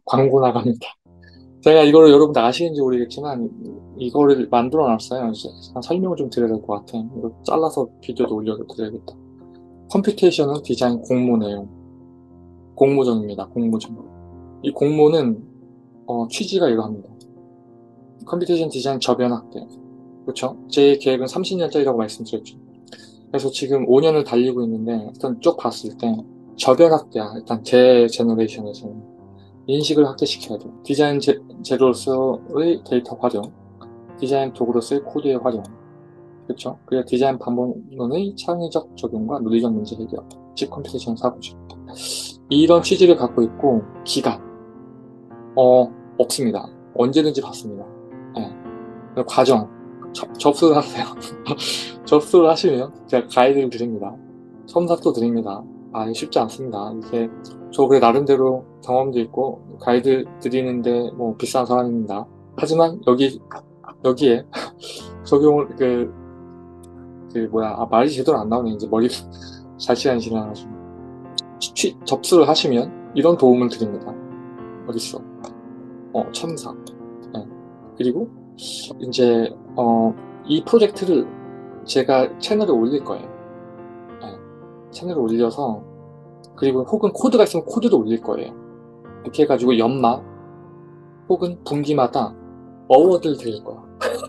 광고 나갑니다. 제가 이거를 여러분들 아시는지 모르겠지만 이거를 만들어 놨어요. 이제 설명을 좀 드려야 될 것 같아. 이거 잘라서 비디오도 올려드려야겠다. 컴퓨테이셔널 디자인 공모 내용. 공모전입니다. 공모전. 이 공모는 취지가 이러합니다. 컴퓨테이션 디자인 저변 확대. 그렇죠? 제 계획은 30년짜리라고 말씀드렸죠. 그래서 지금 5년을 달리고 있는데 일단 쭉 봤을 때 저변 확대야. 일단 제 제너레이션에서는 인식을 확대시켜야 돼요. 디자인 재료로서의 데이터 활용, 디자인 도구로서의 코드의 활용, 그렇죠? 그리고 디자인 반복론의 창의적 적용과 논리적 문제 해결, 즉 컴퓨테이션 사고죠. 이런 취지를 갖고 있고 기간 없습니다. 언제든지 받습니다. 네. 과정 접수를 하세요. 접수를 하시면 제가 가이드를 드립니다. 첨삭도 드립니다. 이게 쉽지 않습니다. 이게 저 그래 나름대로 경험도 있고 가이드 드리는데 뭐 비싼 사람입니다. 하지만 여기에 적용을 말이 제대로 안 나오네. 이제 머리가 잘 시간이 지나가지고 접수를 하시면 이런 도움을 드립니다. 어딨어? 첨삭. 네. 그리고 이제 이 프로젝트를 제가 채널에 올릴 거예요. 네. 채널에 올려서 그리고 혹은 코드가 있으면 코드도 올릴 거예요. 이렇게 해가지고 연말 혹은 분기마다 어워드를 드릴 거야.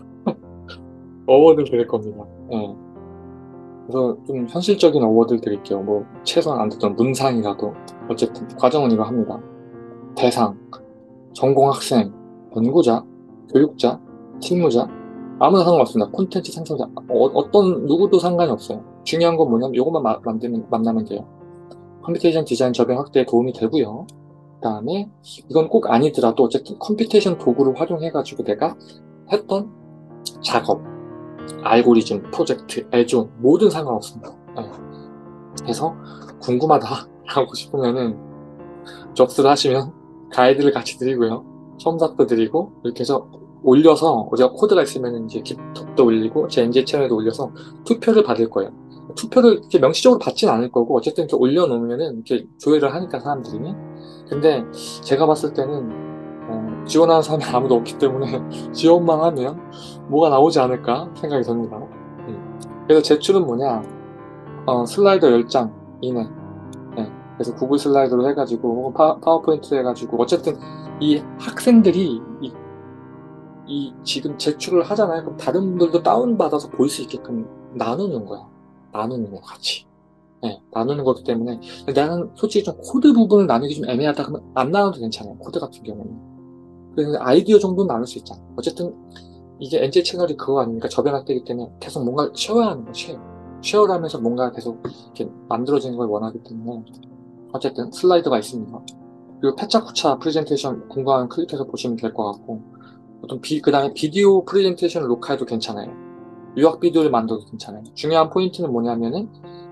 어워드를 드릴 겁니다. 네. 그래서 좀 현실적인 어워드를 드릴게요. 뭐 최소한 안 됐던 문상이라도 어쨌든 과정은 이거 합니다. 대상, 전공학생, 연구자, 교육자, 실무자 아무나 상관없습니다. 콘텐츠 생성자 어떤 누구도 상관이 없어요. 중요한 건 뭐냐면 이것만 만나면 돼요. 컴퓨테이션 디자인 저변 확대에 도움이 되고요. 그 다음에 이건 꼭 아니더라도 어쨌든 컴퓨테이션 도구를 활용해가지고 내가 했던 작업, 알고리즘, 프로젝트, 애존 모든 상관없습니다. 네. 그래서 궁금하다 하고 싶으면은 접수를 하시면 가이드를 같이 드리고요. 첨삭도 드리고 이렇게 해서 올려서 제가 코드가 있으면 이제 깃헙도 올리고 제 NG 채널에도 올려서 투표를 받을 거예요. 투표를 이렇게 명시적으로 받진 않을 거고 어쨌든 이렇게 올려놓으면은 이렇게 조회를 하니까 사람들이. 근데 제가 봤을 때는 지원하는 사람이 아무도 없기 때문에 지원만 하면 뭐가 나오지 않을까 생각이 듭니다. 그래서 제출은 뭐냐? 슬라이더 10장 이내. 네. 그래서 구글 슬라이드로 해가지고 혹은 파워포인트 해가지고 어쨌든 이 학생들이 이 지금 제출을 하잖아요. 그럼 다른 분들도 다운받아서 볼 수 있게끔 나누는 거야. 나누는 거 같이. 네, 나누는 거기 때문에 나는 솔직히 좀 코드 부분을 나누기 좀 애매하다 그러면 안 나눠도 괜찮아요. 코드 같은 경우는. 그래서 아이디어 정도는 나눌 수 있잖아. 어쨌든 이게 NJ 채널이 그거 아닙니까? 저변학되기 때문에 계속 뭔가 쉬어야 하는 거, 쉐어를 하면서 뭔가 계속 이렇게 만들어지는 걸 원하기 때문에 어쨌든 슬라이드가 있습니다. 그리고 패차쿠차 프레젠테이션 궁금하면 클릭해서 보시면 될 것 같고 그 다음에 비디오 프레젠테이션 녹화해도 괜찮아요. 유학 비디오를 만들어도 괜찮아요. 중요한 포인트는 뭐냐면은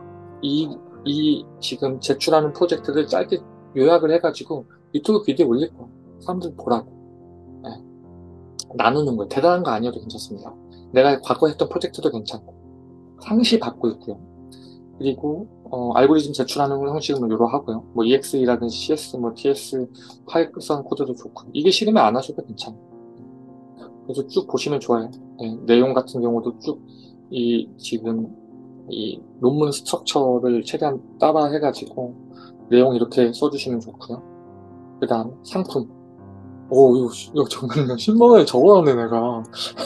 이 지금 제출하는 프로젝트를 짧게 요약을 해가지고 유튜브 비디오 올릴 거예요. 사람들 보라고. 네. 나누는 거예요. 대단한 거 아니어도 괜찮습니다. 내가 과거에 했던 프로젝트도 괜찮고 상시 받고 있고요. 그리고 알고리즘 제출하는 형식은 뭐 요러 하고요. 뭐 EXE라든지 CS, 뭐 TS 파이썬 코드도 좋고 이게 싫으면 안 하셔도 괜찮아요. 그래서 쭉 보시면 좋아요. 네, 내용 같은 경우도 쭉 지금 이 논문 스트럭처를 최대한 따라 해가지고 내용 이렇게 써주시면 좋고요. 그 다음 상품. 이거 정말 10만 원에 적어놨네 내가.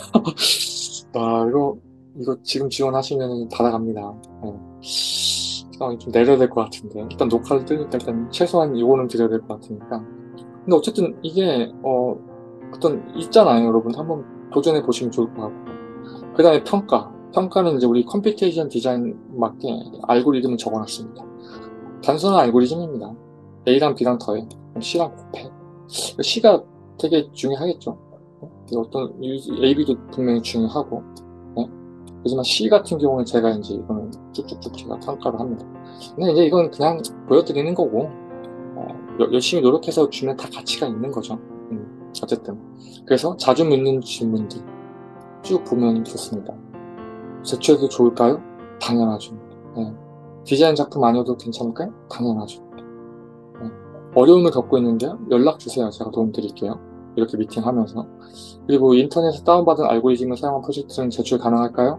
이거 지금 지원하시면 받아갑니다. 네. 시간이 좀 내려야 될 것 같은데 일단 녹화를 뜨니까 일단 최소한 이거는 드려야 될 것 같으니까. 근데 어쨌든 이게 어떤 있잖아요, 여러분. 한번 도전해 보시면 좋을 것 같고. 그 다음에 평가는 이제 우리 컴퓨테이션 디자인 맞게 알고리즘을 적어놨습니다. 단순한 알고리즘입니다. A랑 B랑 더해. C랑 곱해. C가 되게 중요하겠죠. 어떤 A, B도 분명히 중요하고. 네? 하지만 C 같은 경우는 제가 이제 이거는 쭉쭉쭉 제가 평가를 합니다. 근데 이제 이건 그냥 보여드리는 거고, 열심히 노력해서 주면 다 가치가 있는 거죠. 어쨌든. 그래서 자주 묻는 질문들 쭉 보면 좋습니다. 제출해도 좋을까요? 당연하죠. 네. 디자인 작품 아니어도 괜찮을까요? 당연하죠. 네. 어려움을 겪고 있는데 연락 주세요. 제가 도움 드릴게요. 이렇게 미팅하면서. 그리고 인터넷에 다운받은 알고리즘을 사용한 프로젝트는 제출 가능할까요?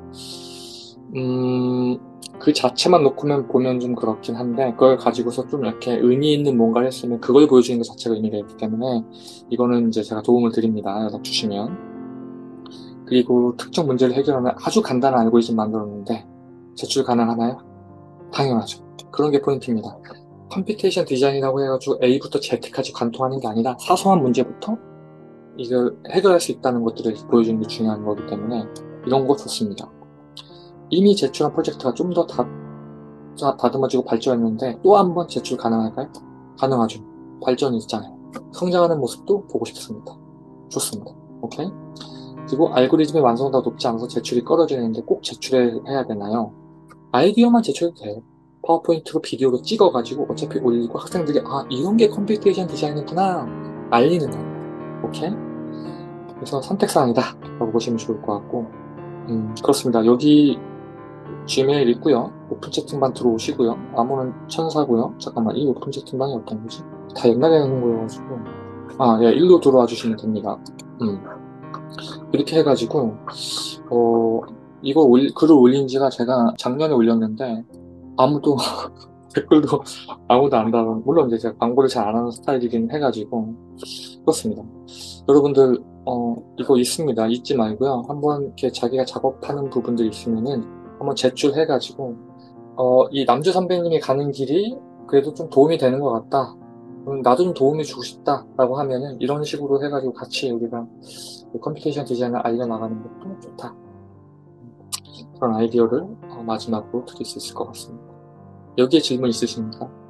음, 그 자체만 놓고는 보면 좀 그렇긴 한데, 그걸 가지고서 좀 이렇게 의미 있는 뭔가를 했으면 그걸 보여주는 것 자체가 의미가 있기 때문에, 이거는 이제 제가 도움을 드립니다. 연락 주시면. 그리고 특정 문제를 해결하는 아주 간단한 알고리즘 만들었는데, 제출 가능하나요? 당연하죠. 그런 게 포인트입니다. 컴퓨테이션 디자인이라고 해가지고 A부터 Z까지 관통하는 게 아니라 사소한 문제부터 이걸 해결할 수 있다는 것들을 보여주는 게 중요한 거기 때문에 이런 거 좋습니다. 이미 제출한 프로젝트가 좀 더 다듬어지고 발전했는데 또 한 번 제출 가능할까요? 가능하죠. 발전이 있잖아요. 성장하는 모습도 보고 싶습니다. 좋습니다. 오케이? 그리고 알고리즘의 완성도가 높지 않아서 제출이 꺼려지는데 꼭 제출해야 되나요? 아이디어만 제출해도 돼요. 파워포인트로 비디오로 찍어가지고 어차피 올리고 학생들이 아 이런 게 컴퓨테이션 디자인이구나 알리는 거예요. 오케이? 그래서 선택사항이다 라고 보시면 좋을 것 같고 그렇습니다. 여기 지메일 있고요. 오픈 채팅방 들어오시고요. 암호는 천사고요. 잠깐만 이 오픈 채팅방이 어떤 거지? 다 옛날에 하는 거여가지고 아, 예, 일로 들어와 주시면 됩니다. 음. 이렇게 해가지고 어 이거 글을 올린 지가 제가 작년에 올렸는데 아무도 댓글도 아무도 안 달아. 물론 이제 제가 광고를 잘 안 하는 스타일이긴 해가지고 그렇습니다. 여러분들 이거 있습니다. 잊지 말고요. 한번 이렇게 자기가 작업하는 부분들 있으면은 한번 제출해가지고 이 남주 선배님이 가는 길이 그래도 좀 도움이 되는 것 같다. 나도 좀 도움이 주고 싶다라고 하면은 이런 식으로 해가지고 같이 우리가 컴퓨테이션 디자인을 알려나가는 것도 좋다. 그런 아이디어를 마지막으로 드릴 수 있을 것 같습니다. 여기에 질문 있으십니까?